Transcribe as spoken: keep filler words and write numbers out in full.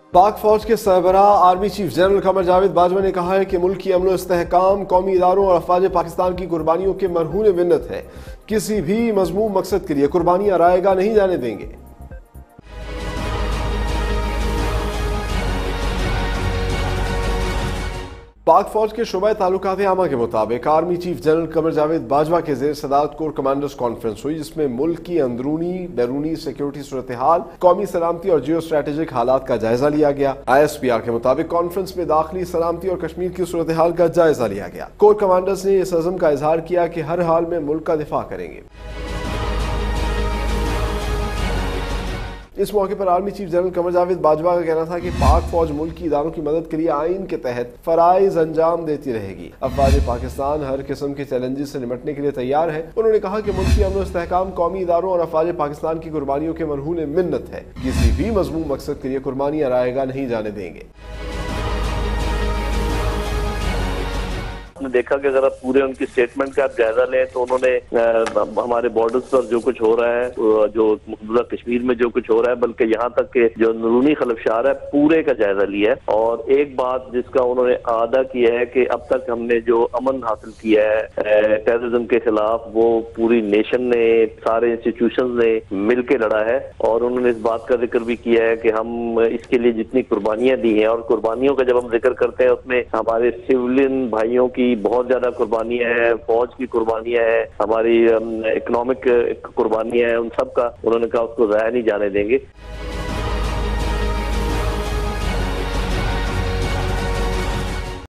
पाक फौज के सरबराह army chief general Qamar Javed Bajwa ने कहा है कि मुल्क की अमन इस्तेहकाम कौमी इदारों और अफवाज पाकिस्तान की कुर्बानियों के मरहून मिन्नत है। किसी भी मजमूम मकसद के लिए कुर्बानियां रायगा नहीं जाने देंगे। पाक फौज के शुबा ताल्लुकात आमा के मुताबिक army chief general Qamar Javed Bajwa के जेर सदारत कोर कमांडर्स कॉन्फ्रेंस हुई, जिसमें मुल्क की अंदरूनी बैरूनी सिक्योरिटी सूरत हाल, कौमी सलामती और जियो स्ट्रेटेजिक हालात का जायजा लिया गया। आई एस पी आर के मुताबिक कॉन्फ्रेंस में दाखिली सलामती और कश्मीर की सूरत हाल का जायजा लिया गया। कोर कमांडर्स ने इस अज़म का इजहार किया कि हर हाल में मुल्क का दिफा करेंगे। इस मौके पर army chief general Qamar Javed Bajwa का कहना था कि पाक फौज मुल्क की इदारों की मदद के लिए आइन के तहत फराइज अंजाम देती रहेगी। अफवाज पाकिस्तान हर किस्म के चैलेंजेस से निपटने के लिए तैयार है। उन्होंने कहा कि मुल्क की अमन इस्तेहकाम कौमी इदारों और अफवाज पाकिस्तान की कुर्बानियों के मरहून मिन्नत है। किसी भी मजमूम मकसद के लिए कुर्बानियां रायगा नहीं जाने देंगे। आपने देखा कि अगर आप पूरे उनकी स्टेटमेंट का आप जायजा लें तो उन्होंने आ, हमारे बॉर्डर्स पर जो कुछ हो रहा है, जो मौजूदा कश्मीर में जो कुछ हो रहा है, बल्कि यहाँ तक के जो अंदरूनी खलफशार है पूरे का जायजा लिया है। और एक बात जिसका उन्होंने आदा किया है कि अब तक हमने जो अमन हासिल किया है टेररिज्म के खिलाफ, वो पूरी नेशन ने, सारे इंस्टीट्यूशन ने मिलकर लड़ा है। और उन्होंने इस बात का जिक्र भी किया है कि हम इसके लिए जितनी कुर्बानियां दी हैं, और कुर्बानियों का जब हम जिक्र करते हैं उसमें हमारे सिविलियन भाइयों की बहुत ज्यादा कुर्बानियां हैं, फौज की कुर्बानियां हैं, हमारी इकोनॉमिक कुर्बानियां हैं, उन सब का उन्होंने कहा उसको जाया नहीं जाने देंगे।